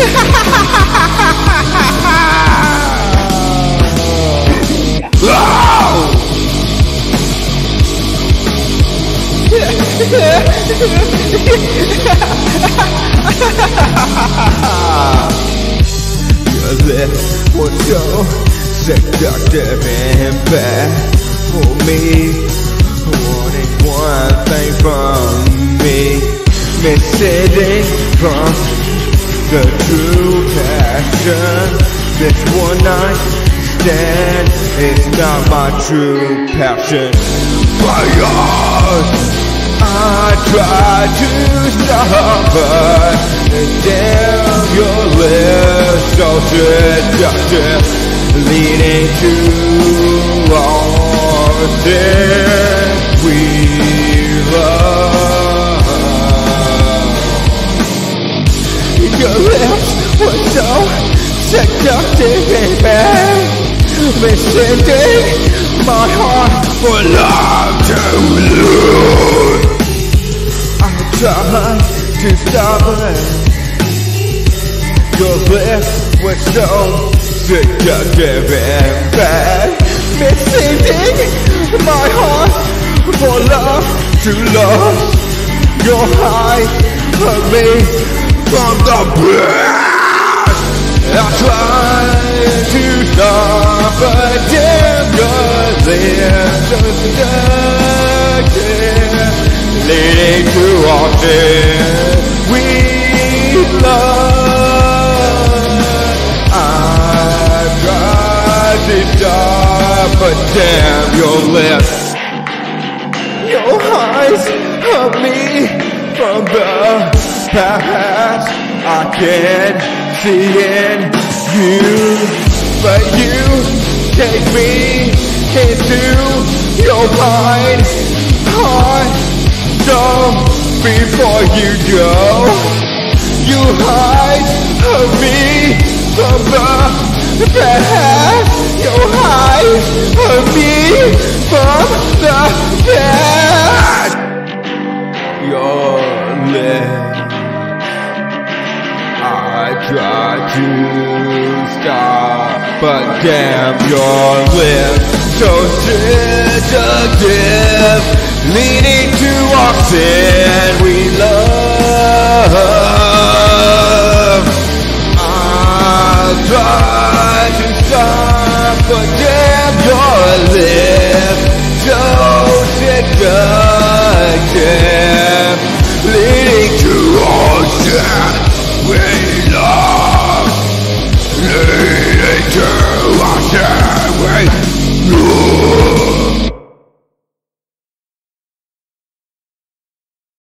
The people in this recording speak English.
Your lips were so seductive and bad for me, wanting one thing from me, miscending from the true passion. This one night stand is not my true passion. Fire! I tried to stop, but damn, your lips so seductive, leading to all that we love. Your lips were so seductive and bad, miscending my heart for love to lose. I tried to stop it. Your lips were so seductive and bad, miscending my heart for love to love. Your eyes hurt me from the breast. I tried to stop, but damn, your lips are seductive, leading to all that we love. I tried to stop, but damn, your lips, your eyes hurt me from the past. I can't see in you, but you take me into your mind, heart. So before you go, you hide me from the past. You hide me from the past. Your lips, I tried to stop, but damn, your lips so seductive, leading to our sin we love. I tried to stop, but damn, your lips so seductive, leading to our sin.